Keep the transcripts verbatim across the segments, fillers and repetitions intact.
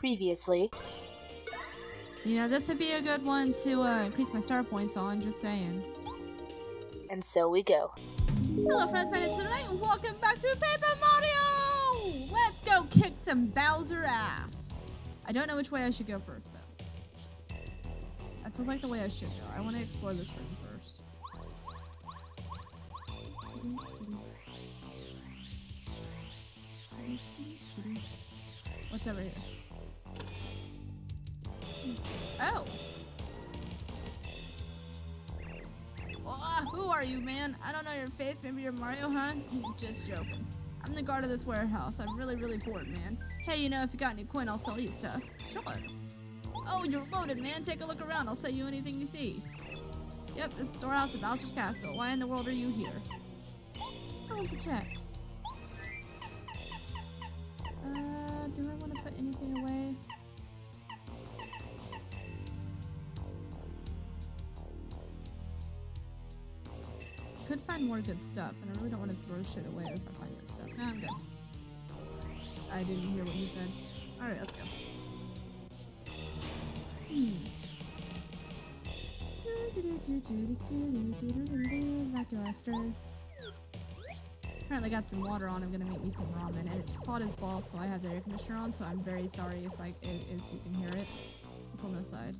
Previously. You know, this would be a good one to uh, increase my star points on, just saying. And so we go. Hello friends, my name's Tonight, and welcome back to Paper Mario! Let's go kick some Bowser ass! I don't know which way I should go first, though. That feels like the way I should go. I want to explore this room first. What's over here? Oh! Oh, who are you, man? I don't know your face. Maybe you're Mario, huh? Just joking. I'm the guard of this warehouse. I'm really, really bored, man. Hey, you know, if you got any coin, I'll sell you stuff. Sure. Oh, you're loaded, man. Take a look around. I'll sell you anything you see. Yep, this storehouse of Bowser's Castle. Why in the world are you here? I want to check. Uh, do I want to put anything away? Could find more good stuff, and I really don't want to throw shit away if I find good stuff. No, I'm good. I didn't hear what he said. Alright, let's go. Hmm. Lackluster. Apparently got some water on. I'm gonna make me some ramen, and it's hot as balls, so I have the air conditioner on. So I'm very sorry if I if, if you can hear it. It's on this side.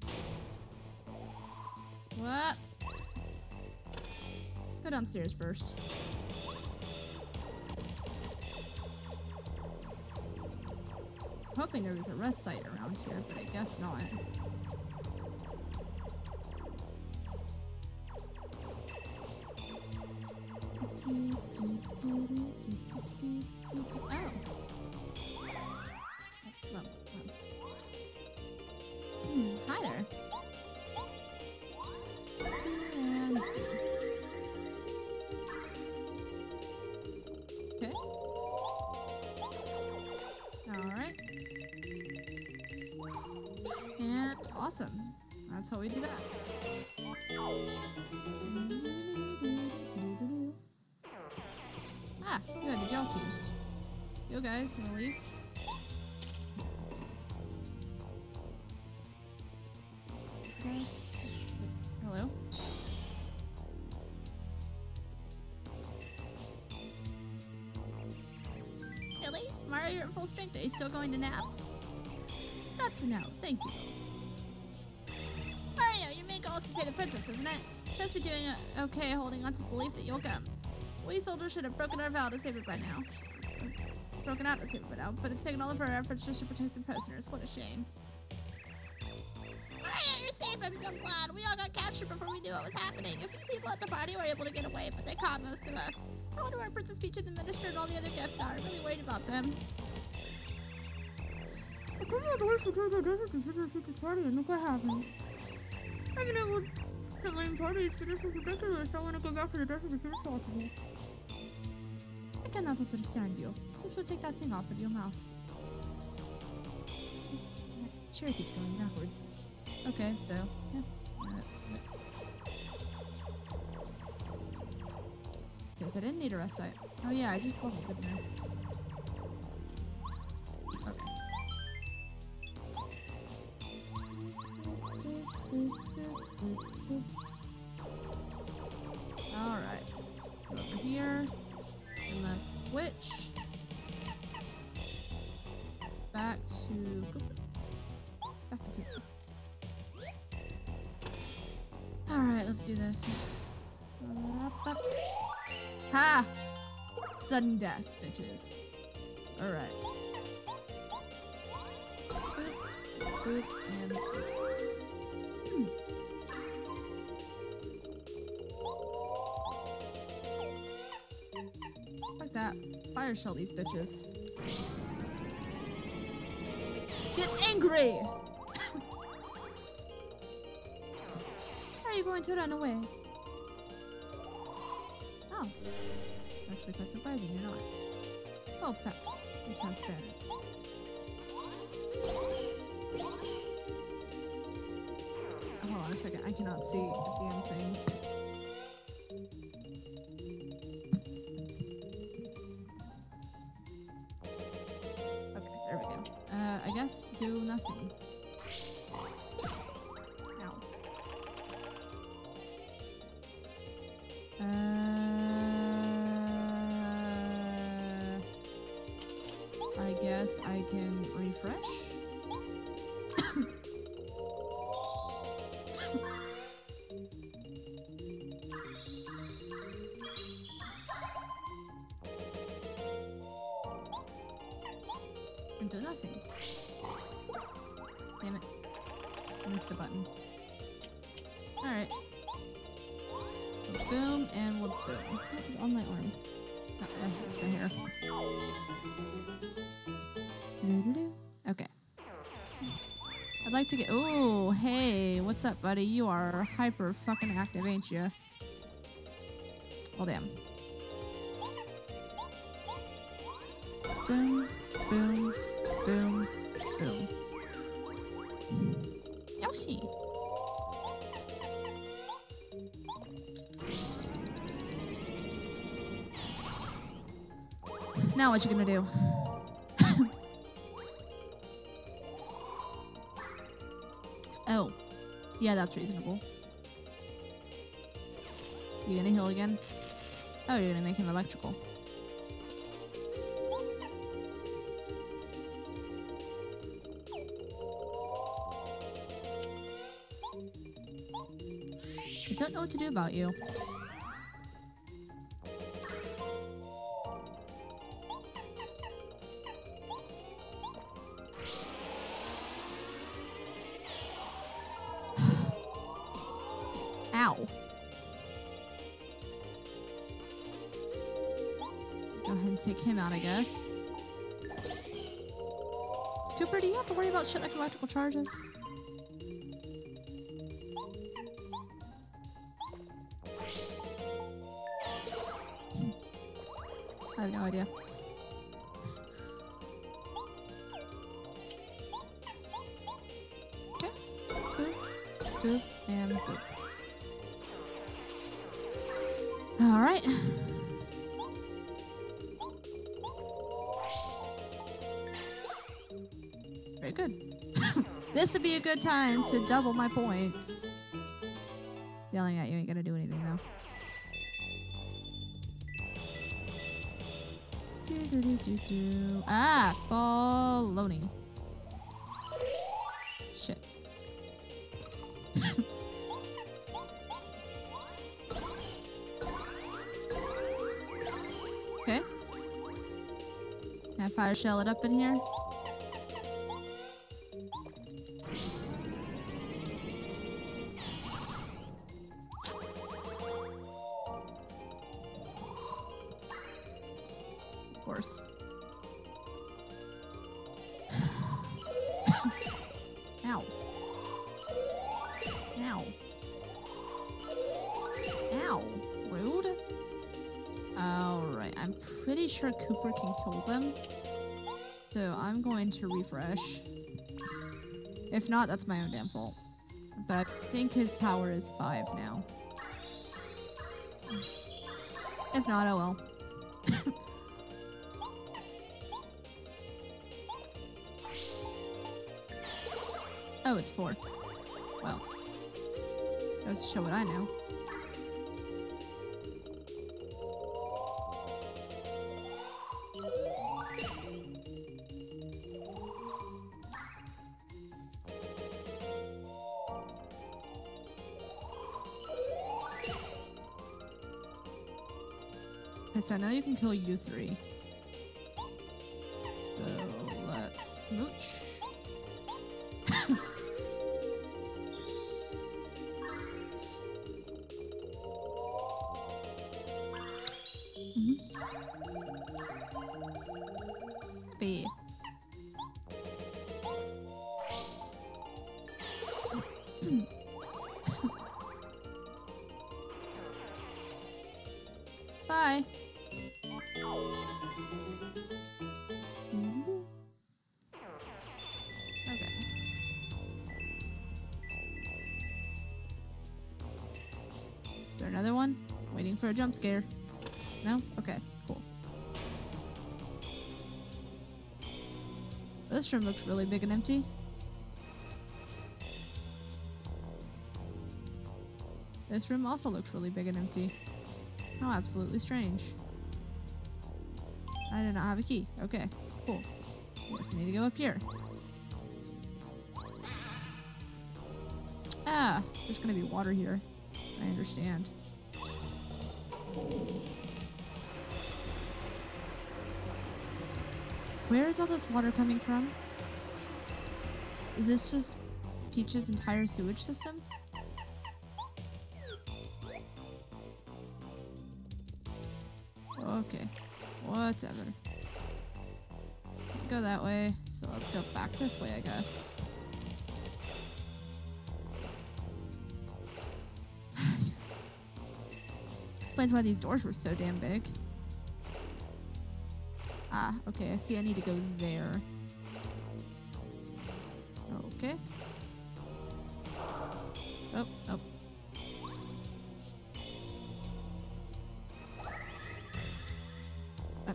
What? Let's go downstairs first. I was hoping there was a rest site around here, but I guess not. Oh. Well, well. Hmm, hi there. Okay. Alright. And awesome. That's how we do that. Ah, you had the gel key. Yo guys, wanna leave? Okay. Hello? Really? Mario, you're at full strength. Are you still going to nap? That's a no. Thank you. Mario, your main goal is to save the princess, isn't it? Just be doing uh, okay holding on to the belief that you'll come. We soldiers should have broken our vow to save it by now. Broken out to save it by now, but it's taken all of our efforts just to protect the prisoners. What a shame. Mario, you're safe. I'm so glad. We all got captured before we knew what was happening. A few people at the party were able to get away, but they caught most of us. I wonder where Princess Peach and the Minister and all the other guests are. I'm really worried about them. I couldn't let the wish to go to a desert to sugar Peach's party, and look what happens. I've been able to learn parties, but this is ridiculous. I want to go back to the desert as soon as possible. I cannot understand you. You should take that thing off of your mouth. My chair keeps going backwards. Okay, so, yeah. Uh, yeah. Guess I didn't need a rest site. Oh yeah, I just leveled, didn't I? Okay. Alright. Let's go over here. And let's switch. Back to Cooper. Back to Cooper. Alright, let's do this. Ha! Sudden death, bitches. Alright. Boop, boop, and boop. Hmm. Like that. Fire shell these bitches. Get angry! How are you going to run away? Oh. Actually quite surprising, you're not. Oh, fact. You're transparent. Oh, hold on a second. I cannot see the damn thing. Okay, there we go. Uh, I guess let's do nothing. Ow. Uh, I guess I can refresh. And do nothing. Damn it. I missed the button. Alright. Boom, and we'll boom. What is on my arm? Uh, uh, it's a hair. Doo-doo-doo-doo. Okay. I'd like to get. Oh, hey, what's up, buddy? You are hyper fucking active, ain't you? Well, damn. Boom, boom, boom, boom. Yoshi. Now what you gonna do? Oh. Yeah, that's reasonable. You gonna heal again? Oh, you're gonna make him electrical. I don't know what to do about you. Ow. Go ahead and take him out, I guess. Cooper, do you have to worry about shit like electrical charges? I have no idea. Okay. Boop, boop, and boop. Alright. Very good. This would be a good time to double my points. Yelling at you ain't gonna do anything though. Do, do, do, do, do. Ah, baloney. Shit. Okay. Can I fire shell it up in here? Of course. Ow. Ow. Ow. Rude. Alright, I'm pretty sure Cooper can kill them. So I'm going to refresh. If not, that's my own damn fault. But I think his power is five now. If not, oh well. Oh, it's four. Well. Goes to show what I know. Because I know you can kill you three. So let's smooch. Mm-hmm. B. Bye. Mm-hmm. Okay. Is there another one? Waiting for a jump scare. No? Okay, cool. Ugh. this room looks really big and empty. This room also looks really big and empty. How absolutely strange. I do not have a key. Okay, cool. Guess I need to go up here. Ah, there's gonna be water here. I understand. Where is all this water coming from? Is this just Peach's entire sewage system? Okay, whatever. Can't go that way, so let's go back this way, I guess. Explains why these doors were so damn big. Ah, okay, I see I need to go there. Okay. Oh, oh. Oh.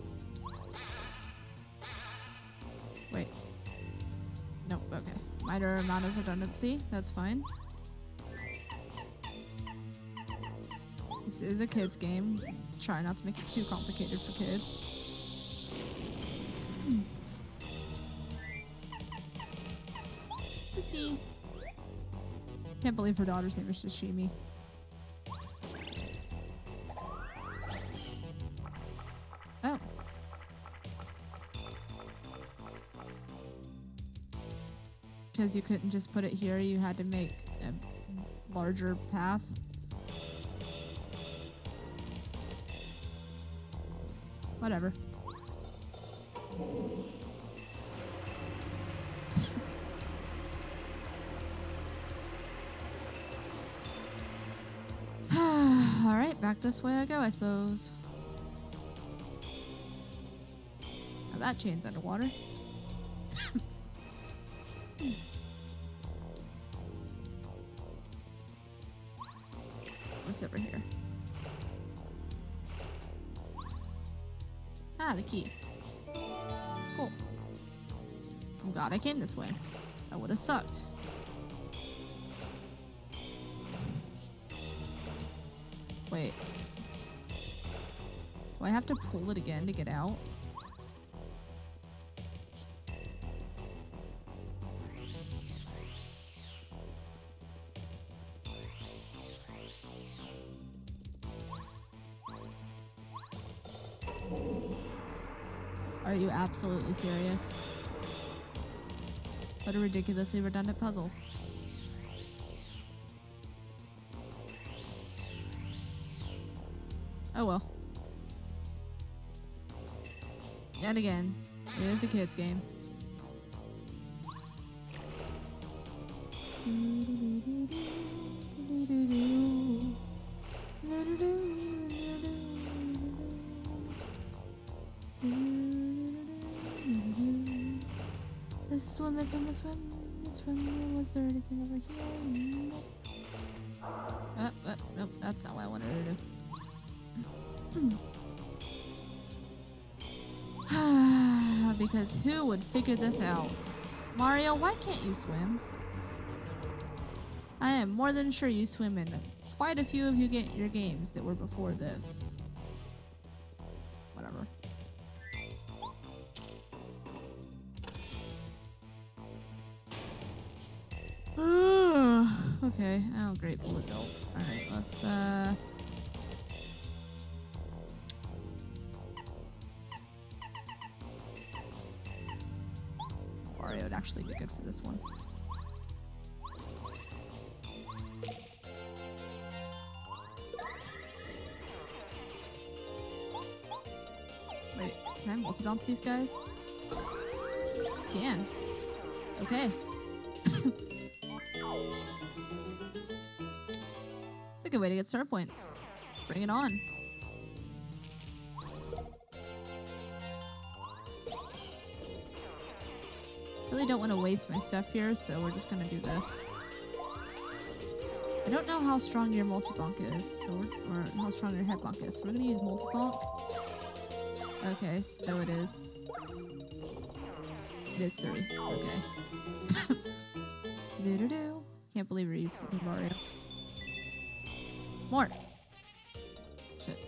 Wait. Nope, okay. Minor amount of redundancy, that's fine. This is a kid's game. Try not to make it too complicated for kids. Hmm. Sissy. Can't believe her daughter's name is Sashimi. Oh. Because you couldn't just put it here, you had to make a larger path. Whatever. Alright, back this way I go, I suppose. Now that chain's underwater. What's over here? Ah, the key. Cool. I'm glad I came this way. That would have sucked. Wait. Do I have to pull it again to get out? Are you absolutely serious? What a ridiculously redundant puzzle. Oh well. Yet again, it is a kid's game. Let's swim, let's swim, let's swim, let's swim. Was there anything over here? Nope. Oh, oh, nope, that's not what I wanted to do. Because who would figure this out? Mario, why can't you swim? I am more than sure you swim in quite a few of you get your games that were before this. Whatever. Okay. Oh, great bullet bills. Alright, let's, uh... Wario would actually be good for this one. Wait, can I multi-bounce these guys? Can. Okay. It's a good way to get star points. Bring it on. Really don't want to waste my stuff here, so we're just gonna do this. I don't know how strong your multi-bonk is, so we're, or how strong your head bonk is, so we're gonna use multi-bonk. Okay, so it is. It is three. Okay. Do-do-do. Can't believe we're using Mario. More. Shit.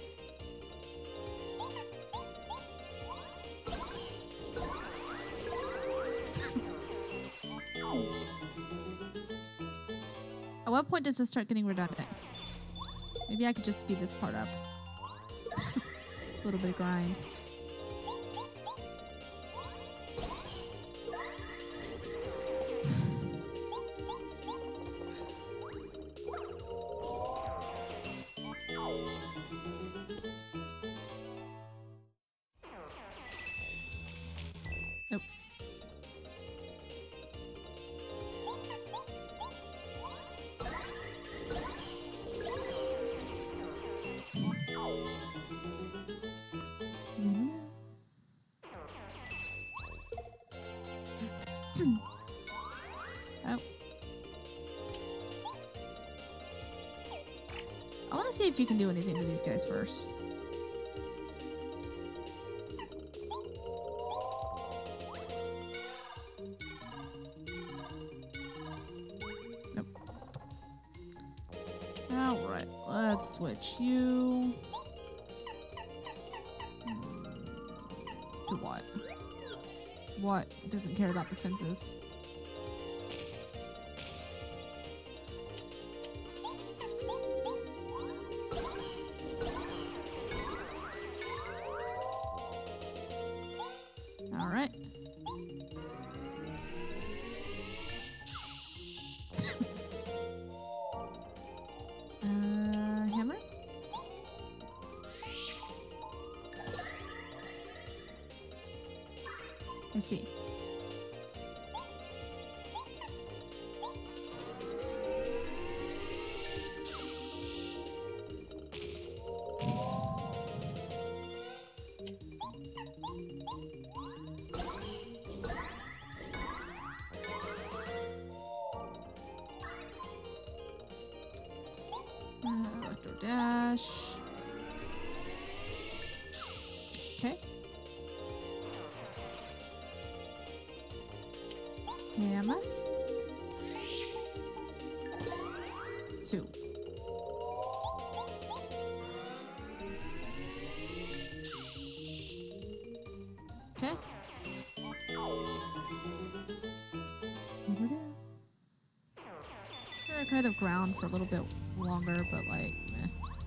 At what point does this start getting redundant? Maybe I could just speed this part up. A little bit of grind. Nope. Oh. I want to see if you can do anything to these guys first. Nope. Alright, let's switch you. To what? What doesn't care about the fences? All right. uh, hammer? I see. Uh, electro dash. Okay. Hammer. Two. Okay. Sure, I kind of ground for a little bit longer, but like, meh.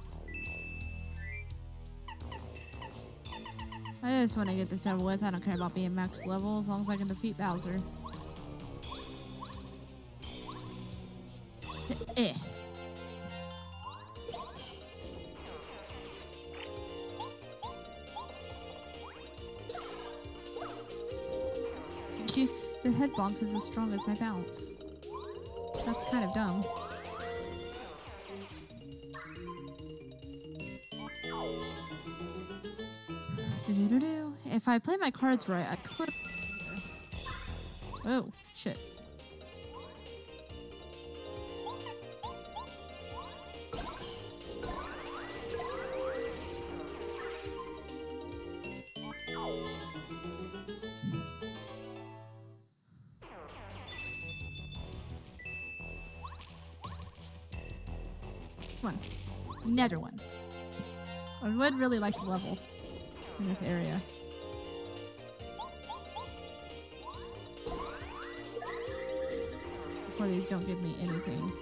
I just want to get this over with. I don't care about being max level as long as I can defeat Bowser. Eh. Your head bonk is as strong as my bounce. That's kind of dumb. Do-do-do-do. If I play my cards right, I could. Oh, shit. Come on. Another one. I would really like to level in this area. Before these don't give me anything.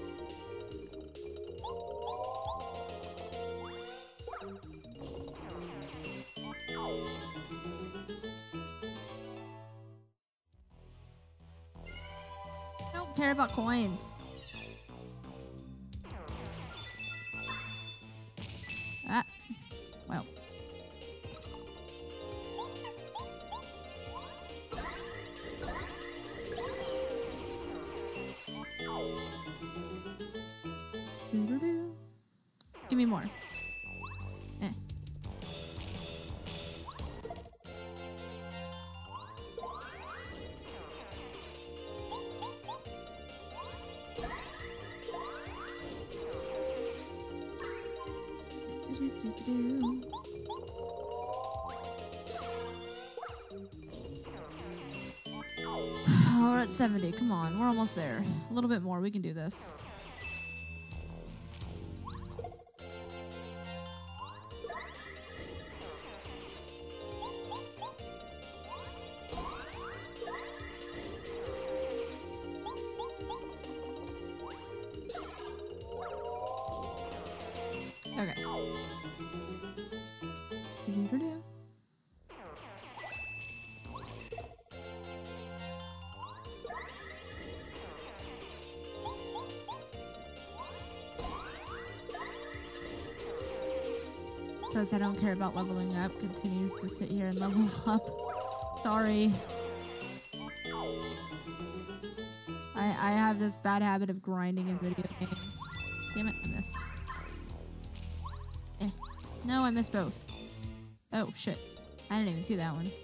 I don't care about coins. Ah, well. Doo-doo-doo. Give me more. Eh. Do-do-do-do-do. Oh, we're at seventy. Come on, we're almost there. A little bit more. We can do this. Okay. Do-do-do-do. Says I don't care about leveling up, continues to sit here and level up. Sorry. I I have this bad habit of grinding in video games. Damn it, I missed. Eh. No, I missed both. Oh, shit. I didn't even see that one.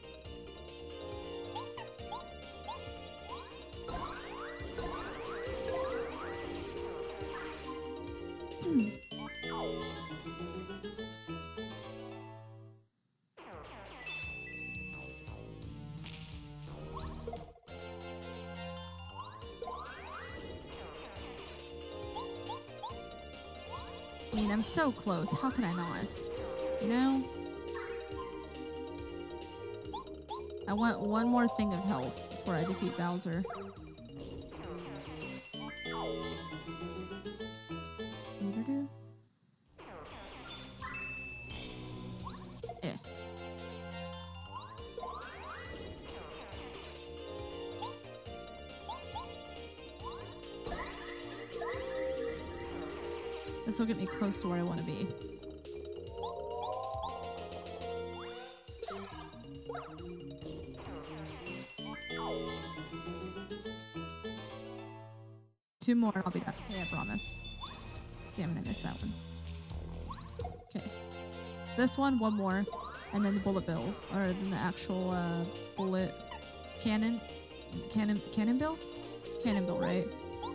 I mean, I'm so close. How can I not? You know? I want one more thing of health before I defeat Bowser. Do-do-do. Eh. This will get me close to where I want to be. Two more and I'll be done. Okay, I promise. Damn it, I missed that one. Okay. So this one, one more, and then the bullet bills. Or then the actual uh, bullet cannon. Cannon cannon bill? Cannon bill, right?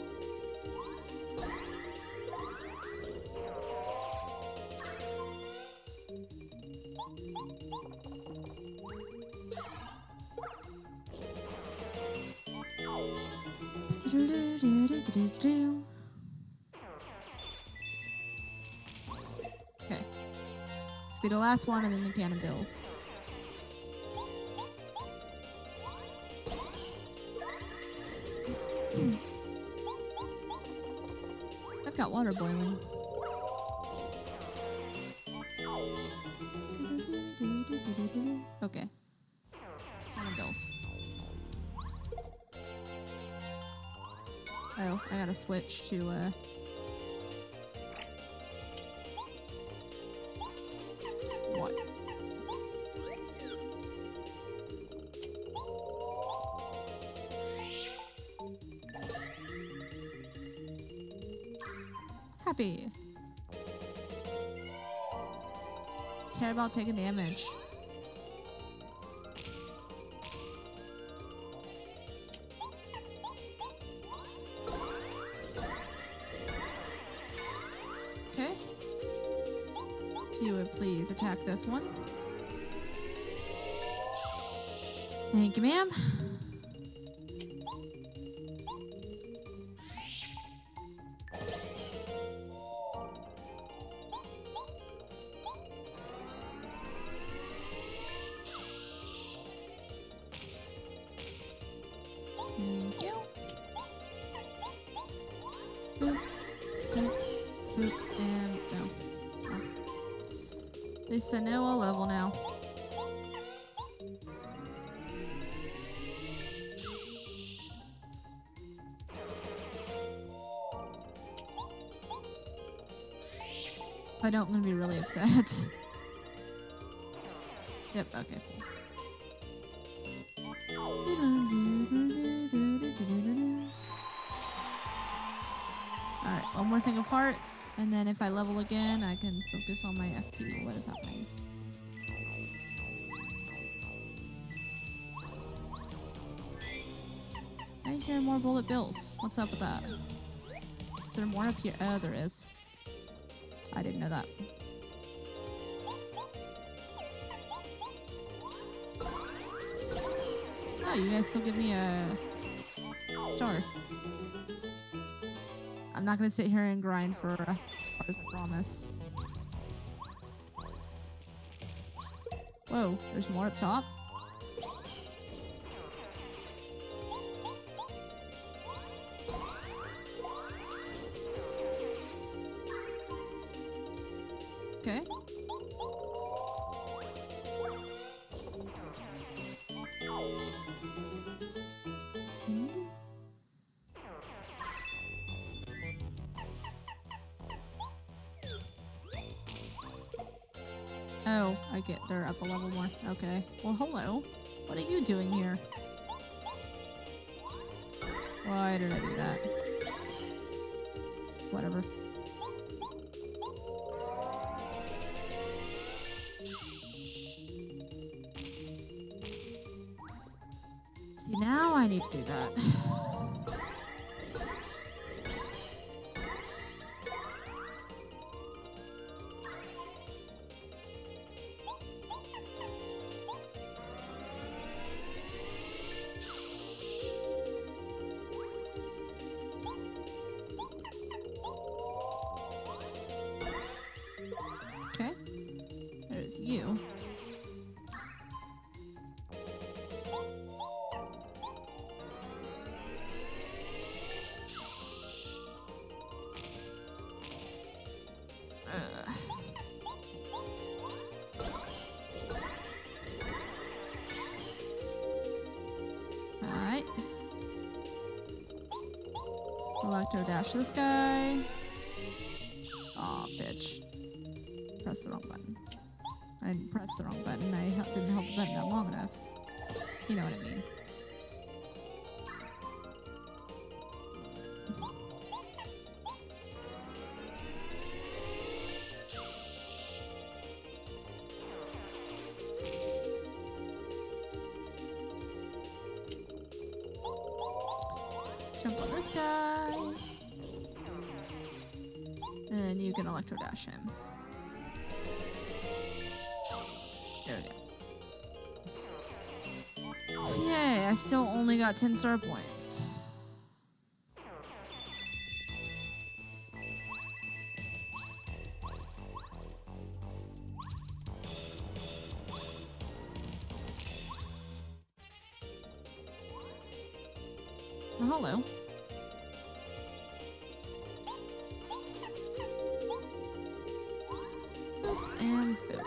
Okay. This will be the last one and then the cannon bills. I've got water boiling. Okay. Cannon bills. Oh, I gotta switch to, uh... what? Happy. Care about taking damage. Okay. If you would please attack this one. Thank you, ma'am. Thank you. Boop, boop, boop, and go. Oh. At least I know I'll level now. If I don't, I'm gonna be really upset. Yep, okay, cool. Alright, one more thing of hearts, and then if I level again, I can focus on my F P. What is happening? I hear more bullet bills. What's up with that? Is there more up here? Oh, there is. I didn't know that. Oh, you guys still give me a Star. I'm not gonna sit here and grind for uh, stars, I promise. Whoa, there's more up top? Okay. Hmm. Oh, I get they're up a level more. Okay. Well, hello. What are you doing here? Why did I do that? Whatever. See, now I need to do that. Okay. There's you. Ugh. Alright. Electro dash this guy. Aw, bitch. Press the wrong button. I didn't press the wrong button. I hel- didn't hold the button down long enough. You know what I mean. Jump on this guy. And then you can electro dash him. There we go. Yay, I still only got ten star points. Well, hello. Boop and boop.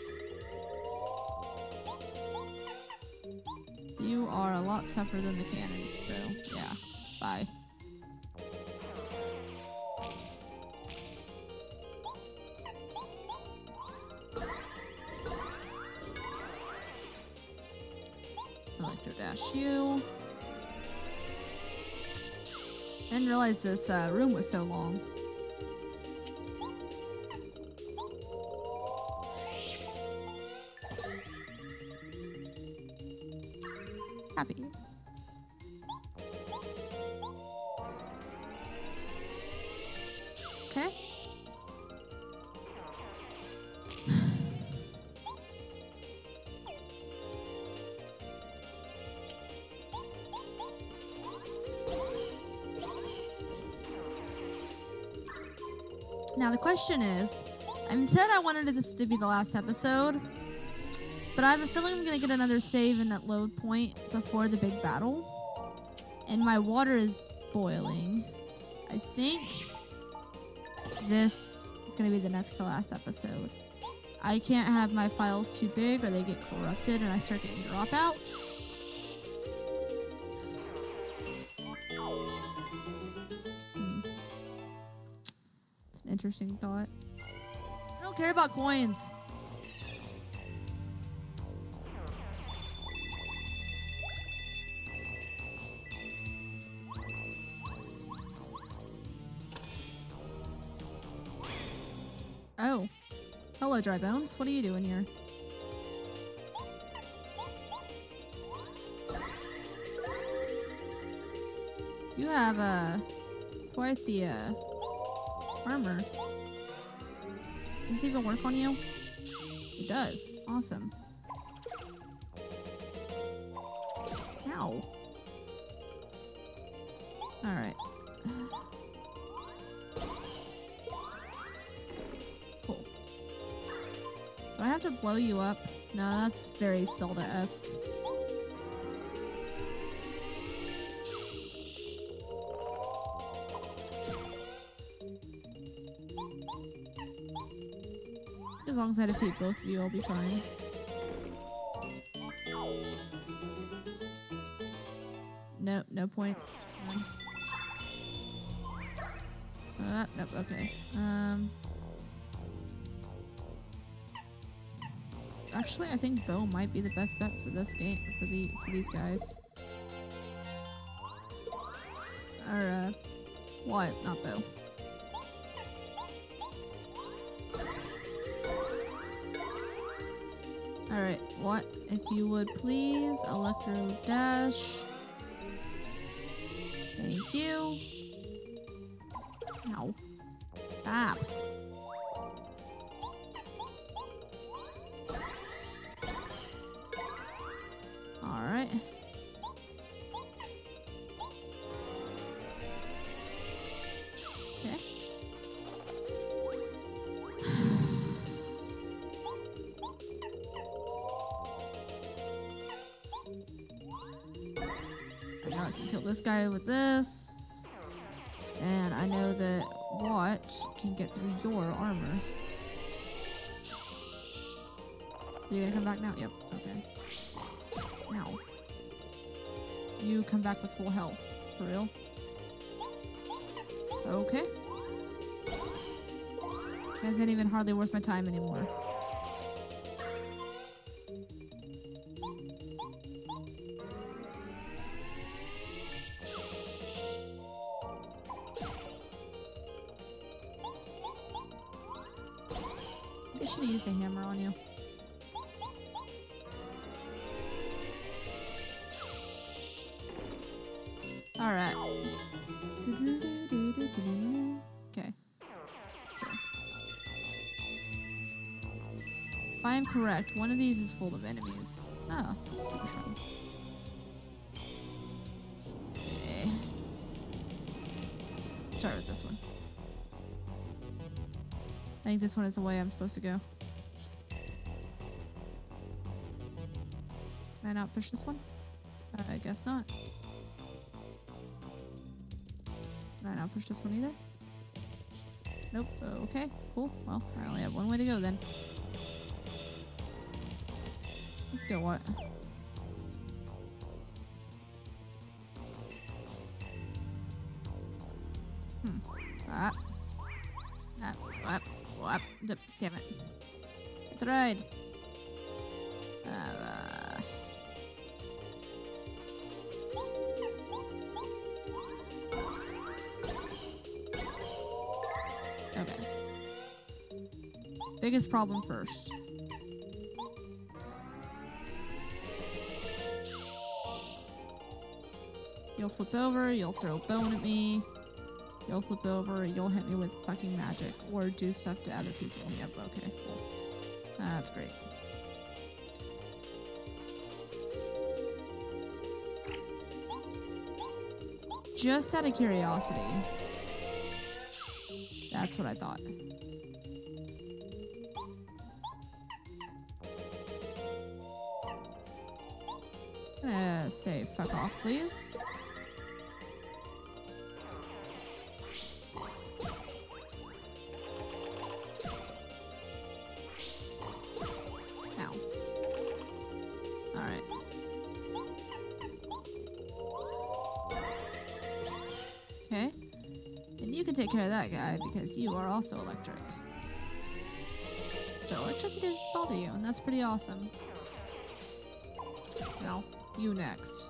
You are a lot tougher than the cannons, so yeah, bye. Electro dash you. Didn't realize this uh, room was so long. Happy. Okay. Now the question is, I said I wanted this to be the last episode, but I have a feeling I'm gonna get another save in that load point before the big battle. And my water is boiling. I think this is gonna be the next to last episode. I can't have my files too big or they get corrupted and I start getting dropouts. Hmm. It's an interesting thought. I don't care about coins. Oh. Hello, Dry Bones. What are you doing here? You have, uh, quite the, uh, armor. Does this even work on you? It does. Awesome. Ow. Alright. Cool. Do I have to blow you up? No, that's very Zelda-esque. As long as I defeat both of you, I'll be fine. Nope, no points. Um, uh, nope, okay. Um, actually, I think Bo might be the best bet for this game, for the for these guys. Or, uh, what? Not Bo. Alright, what? If you would please, Electro Dash. Thank you. Ow. Stop. Alright. Okay. I know I can kill this guy with this. And I know that what can get through your armor. You gonna come back now? Yep, okay. Now. You come back with full health. For real? Okay. This ain't even hardly worth my time anymore. I should have used a hammer on you. Alright. Okay. If I am correct, one of these is full of enemies. Oh, super strong. Okay. Let's start with this one. I think this one is the way I'm supposed to go. Can I not push this one? Uh, I guess not. Can I not push this one either? Nope. Okay, cool. Well, I only have one way to go then. Let's go, what? Hmm. Ah. Ah. What? What? Damn it. Get the ride. Uh, okay. Biggest problem first. You'll flip over, you'll throw a bone at me. You'll flip over, you'll hit me with fucking magic or do stuff to other people. Yep, okay, cool. That's great. Just out of curiosity. That's what I thought. Uh, say fuck off, please. Ow. Alright. Okay. And you can take care of that guy because you are also electric. So electricity doesn't bother you, and that's pretty awesome. Now, you next.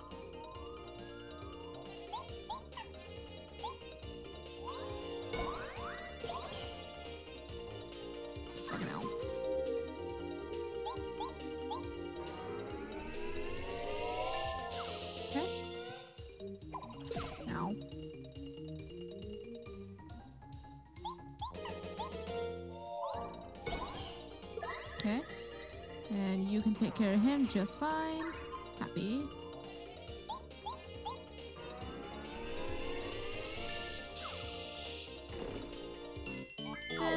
Fucking hell. Okay. Now. Okay. And you can take care of him just fine. Happy.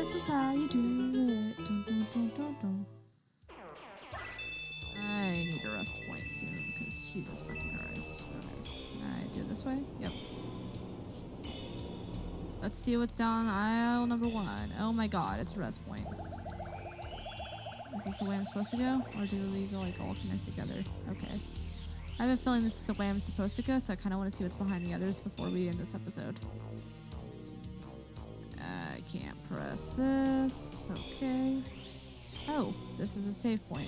This is how you do it. Dun, dun, dun, dun, dun. I need a rest point soon, because Jesus fucking Christ. Okay. I do it this way? Yep. Let's see what's down aisle number one. Oh my god, it's a rest point. Is this the way I'm supposed to go? Or do these all like all connect together? Okay. I have a feeling this is the way I'm supposed to go, so I kind of want to see what's behind the others before we end this episode. I can't press this. Okay. Oh, this is a save point.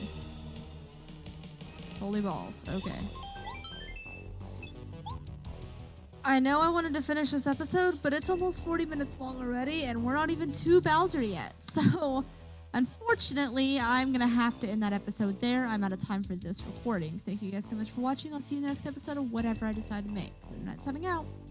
Holy balls. Okay. I know I wanted to finish this episode, but it's almost forty minutes long already, and we're not even to Bowser yet. So, unfortunately, I'm going to have to end that episode there. I'm out of time for this recording. Thank you guys so much for watching. I'll see you in the next episode of whatever I decide to make. Internet signing out.